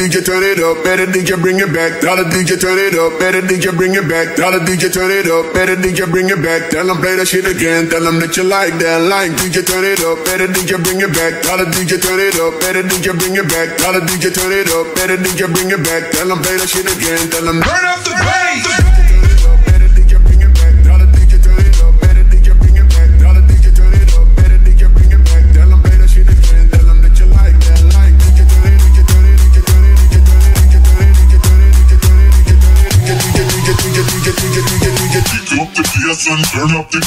DJ turn it up, better DJ bring it back. Tell the DJ turn it up, better DJ bring it back. Tell the DJ turn it up, better DJ bring it back. Tell them play that shit again, tell them that you like that line. DJ turn it up, better DJ bring it back. Tell the DJ turn it up, better DJ bring it back. Tell the DJ turn it up, better DJ bring it back. Tell them play that shit again, tell them turn up the bass. Yes, and turn up the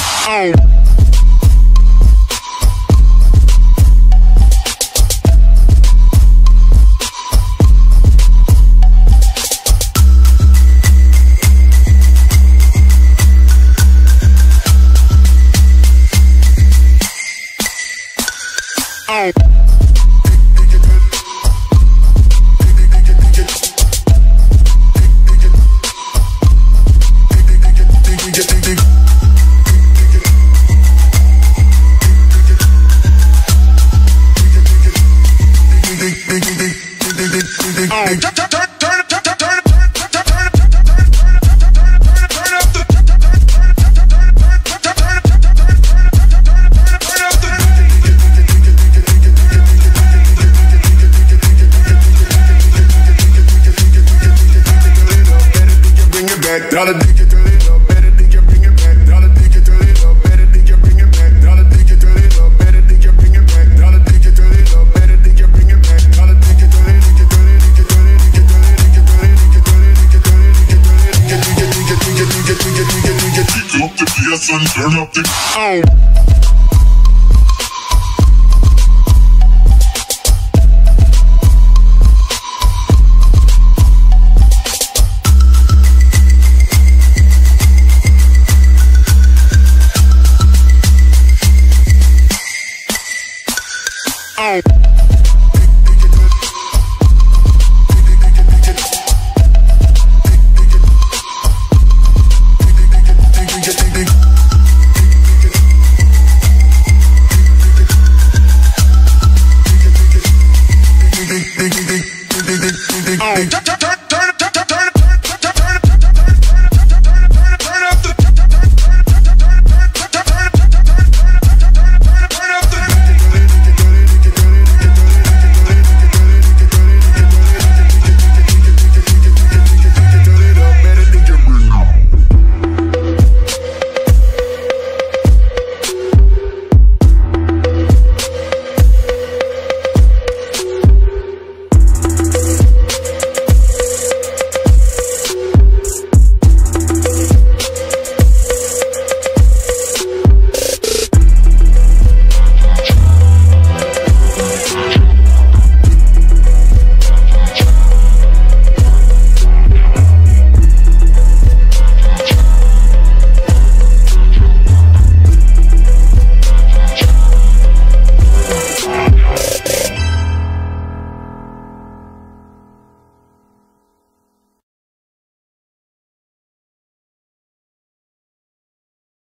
Tell the DJ turn it up, better DJ bring it back. Tell the DJ turn it up, better DJ bring it back. Tell the DJ turn it up, better DJ bring it back. Tell the DJ turn it up, better DJ bring it back. Tell the DJ turn it, DJ turn it, DJ turn it, DJ turn it, DJ turn it, DJ turn it, DJ turn it, DJ turn it, DJ turn it, DJ DJ DJ DJ DJ DJ DJ DJ up the PS and turn up the